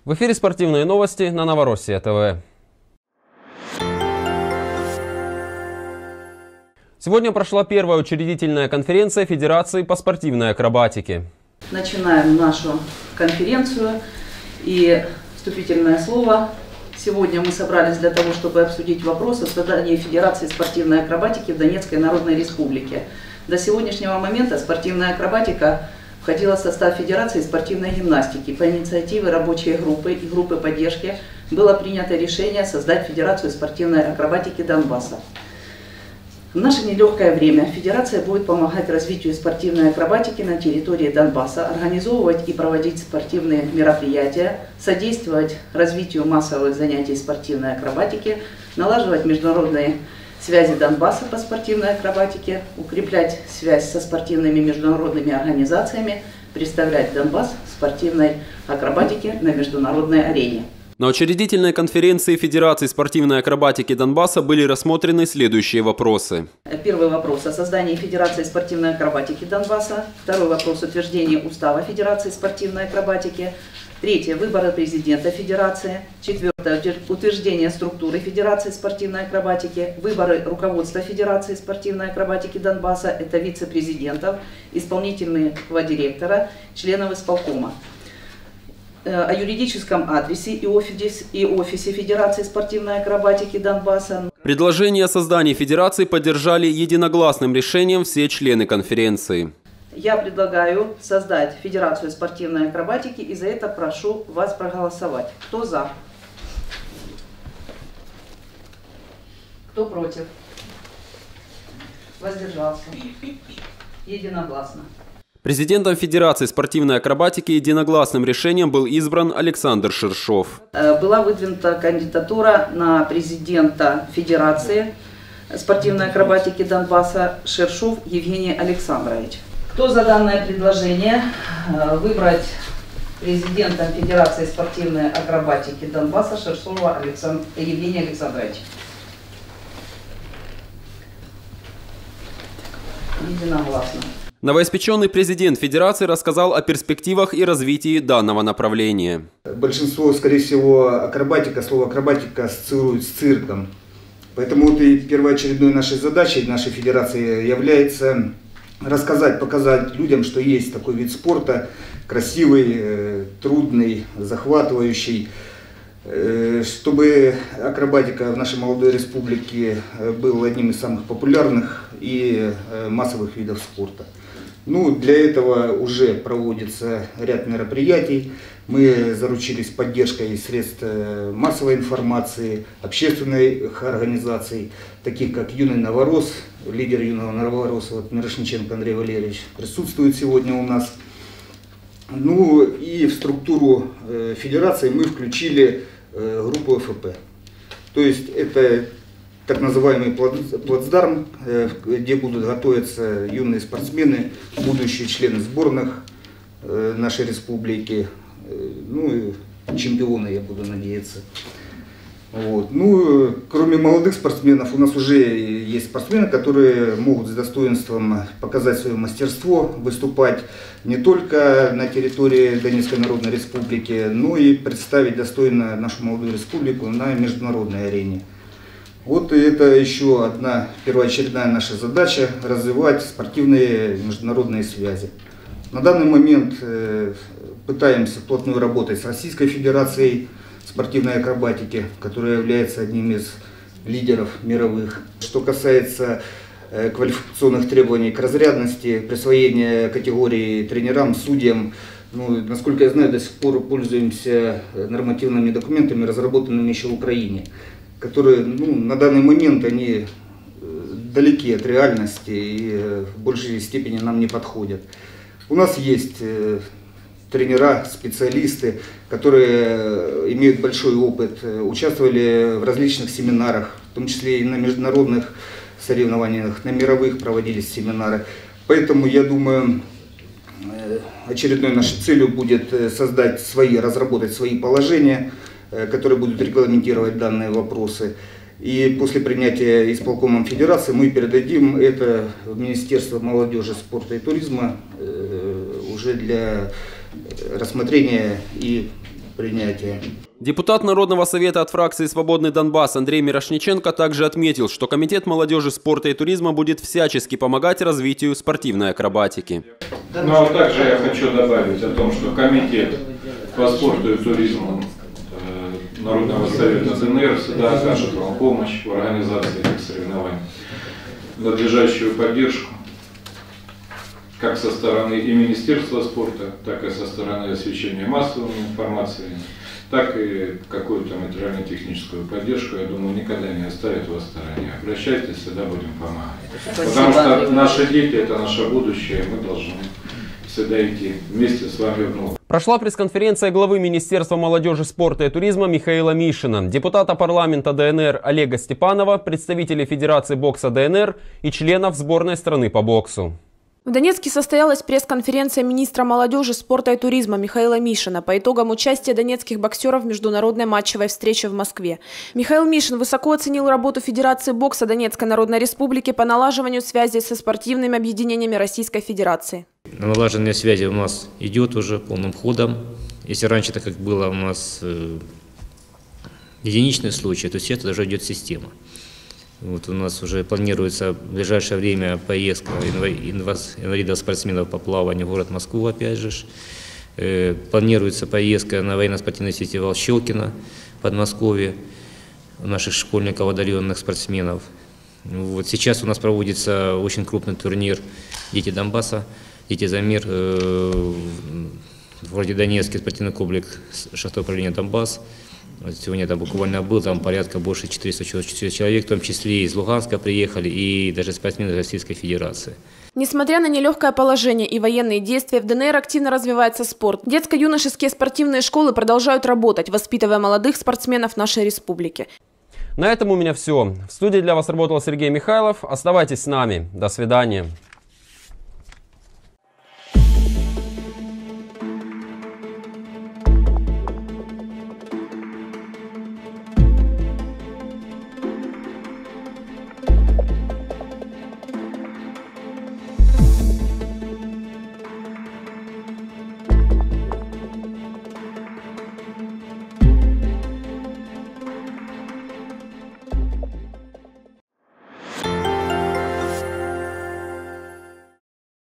В эфире спортивные новости на Новороссия ТВ. Сегодня прошла первая учредительная конференция Федерации по спортивной акробатике. Начинаем нашу конференцию. И вступительное слово. Сегодня мы собрались для того, чтобы обсудить вопрос о создании Федерации спортивной акробатики в Донецкой Народной Республике. До сегодняшнего момента спортивная акробатика входила в состав Федерации спортивной гимнастики. По инициативе рабочей группы и группы поддержки было принято решение создать Федерацию спортивной акробатики Донбасса. В наше нелегкое время Федерация будет помогать развитию спортивной акробатики на территории Донбасса, организовывать и проводить спортивные мероприятия, содействовать развитию массовых занятий спортивной акробатики, налаживать международные связи Донбасса по спортивной акробатике, укреплять связь со спортивными международными организациями, представлять Донбасс в спортивной акробатике на международной арене. На учредительной конференции Федерации спортивной акробатики Донбасса были рассмотрены следующие вопросы. Первый вопрос о создании Федерации спортивной акробатики Донбасса. Второй вопрос о утверждении устава Федерации спортивной акробатики. Третье – выборы президента Федерации. Четвертое – утверждение структуры Федерации спортивной акробатики. Выборы руководства Федерации спортивной акробатики Донбасса. Это вице-президентов, исполнительного директора, членов исполкома. О юридическом адресе и офисе Федерации спортивной акробатики Донбасса. Предложение о создании Федерации поддержали единогласным решением все члены конференции. Я предлагаю создать Федерацию спортивной акробатики, и за это прошу вас проголосовать. Кто за? Кто против? Воздержался? Единогласно. Президентом Федерации спортивной акробатики единогласным решением был избран Александр Шершов. Была выдвинута кандидатура на президента Федерации спортивной акробатики Донбасса Шершов Евгений Александрович. Кто за данное предложение выбрать президентом Федерации спортивной акробатики Донбасса Шершова Евгения Александровича? Единогласно. Новоиспеченный президент Федерации рассказал о перспективах и развитии данного направления. Большинство, скорее всего, слово акробатика ассоциирует с цирком. Поэтому вот и первоочередной нашей задачей нашей федерации является рассказать, показать людям, что есть такой вид спорта, красивый, трудный, захватывающий, чтобы акробатика в нашей молодой республике был одним из самых популярных и массовых видов спорта. Для этого уже проводится ряд мероприятий. Мы заручились поддержкой средств массовой информации, общественных организаций, таких как «Юный Новорос», лидер «Юного Новороса» Мирошниченко Андрей Валерьевич присутствует сегодня у нас. И в структуру федерации мы включили группу ФП. То есть это так называемый плацдарм, где будут готовиться юные спортсмены, будущие члены сборных нашей республики, и чемпионы, я буду надеяться. Кроме молодых спортсменов, у нас уже есть спортсмены, которые могут с достоинством показать свое мастерство, выступать не только на территории Донецкой Народной Республики, но и представить достойно нашу молодую республику на международной арене. И это еще одна первоочередная наша задача – развивать спортивные международные связи. На данный момент пытаемся вплотную работать с Российской Федерацией спортивной акробатики, которая является одним из лидеров мировых. Что касается квалификационных требований к разрядности, присвоения категории тренерам, судьям, насколько я знаю, до сих пор пользуемся нормативными документами, разработанными еще в Украине, которые на данный момент они далеки от реальности и в большей степени нам не подходят. У нас есть тренера, специалисты, которые имеют большой опыт, участвовали в различных семинарах, в том числе и на международных соревнованиях, на мировых проводились семинары. Поэтому, я думаю, очередной нашей целью будет разработать свои положения, которые будут регламентировать данные вопросы. И после принятия исполкомом Федерации мы передадим это в Министерство молодежи, спорта и туризма уже для рассмотрения и принятия. Депутат Народного совета от фракции «Свободный Донбасс» Андрей Мирошниченко также отметил, что Комитет молодежи, спорта и туризма будет всячески помогать развитию спортивной акробатики. Ну а также я хочу добавить о том, что Комитет по спорту и туризму Народного совета ДНР всегда окажет вам помощь в организации этих соревнований, надлежащую поддержку как со стороны и Министерства спорта, так и со стороны освещения массовой информации, так и какую-то материально-техническую поддержку, я думаю, никогда не оставит вас в стороне. Обращайтесь, всегда будем помогать. Потому что наши дети – это наше будущее, и мы должны всегда идти вместе с вами в ногу. Прошла пресс-конференция главы Министерства молодежи, спорта и туризма Михаила Мишина, депутата парламента ДНР Олега Степанова, представителей Федерации бокса ДНР и членов сборной страны по боксу. В Донецке состоялась пресс-конференция министра молодежи, спорта и туризма Михаила Мишина по итогам участия донецких боксеров в международной матчевой встрече в Москве. Михаил Мишин высоко оценил работу Федерации бокса Донецкой Народной Республики по налаживанию связей со спортивными объединениями Российской Федерации. Налаживание связи у нас идет уже полным ходом. Если раньше, так как было у нас единичный случай, то сейчас уже идет система. Вот у нас уже планируется в ближайшее время поездка инвалидов-спортсменов по плаванию в город Москву, опять же. Планируется поездка на военно-спортивный фестиваль Щелкино в Подмосковье, наших школьников, одаренных спортсменов. Вот сейчас у нас проводится очень крупный турнир «Дети Донбасса», «Дети за мир» в городе Донецке, спортивный комплекс 6-го управления «Донбасс». Сегодня там буквально был, там порядка больше 400 человек, в том числе из Луганска приехали, и даже спортсмены Российской Федерации. Несмотря на нелегкое положение и военные действия, в ДНР активно развивается спорт. Детско-юношеские спортивные школы продолжают работать, воспитывая молодых спортсменов нашей республики. На этом у меня все. В студии для вас работал Сергей Михайлов. Оставайтесь с нами. До свидания.